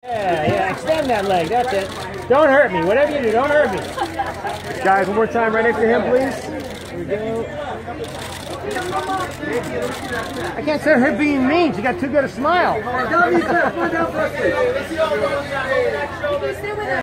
Yeah, extend that leg, that's it. Don't hurt me, whatever you do, don't hurt me. Guys, one more time, right next to him, please. Here we go. I can't say her being mean, she got too good a smile.